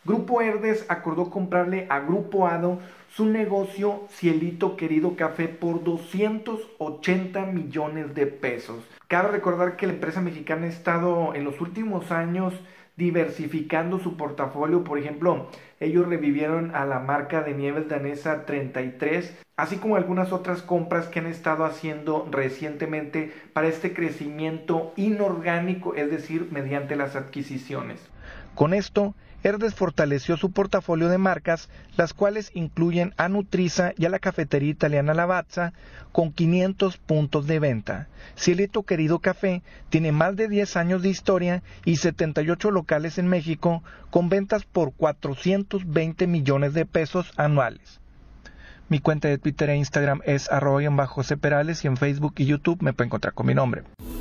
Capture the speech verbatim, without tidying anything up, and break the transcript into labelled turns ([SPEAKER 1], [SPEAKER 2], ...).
[SPEAKER 1] Grupo Herdez acordó comprarle a Grupo Hado su negocio Cielito Querido Café por doscientos ochenta millones de pesos. Cabe recordar que la empresa mexicana ha estado en los últimos años diversificando su portafolio. Por ejemplo, ellos revivieron a la marca de nieves danesa treinta y tres, así como algunas otras compras que han estado haciendo recientemente para este crecimiento inorgánico, es decir, mediante las adquisiciones. Con esto, Herdez fortaleció su portafolio de marcas, las cuales incluyen a Nutrisa y a la cafetería italiana Lavazza, con quinientos puntos de venta. Cielito Querido Café tiene más de diez años de historia y setenta y ocho locales en México, con ventas por cuatrocientos veinte millones de pesos anuales. Mi cuenta de Twitter e Instagram es arroba bajo C Perales y en Facebook y YouTube me pueden encontrar con mi nombre.